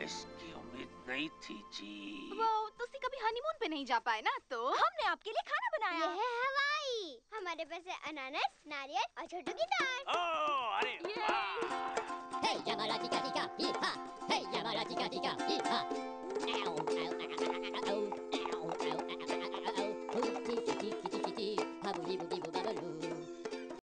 इसकी उम्मीद नहीं थी जी। वो तुसी कभी हनीमून पे नहीं जा पाए ना, तो हमने आपके लिए खाना बनाया। ये है हवाई। हमारे पास है अनानास, नारियल और छोटू गिटार। ओह, अरे वाह! Hey, Yamara tika tika, hee ha. Hey, Yamara tika tika, hee ha.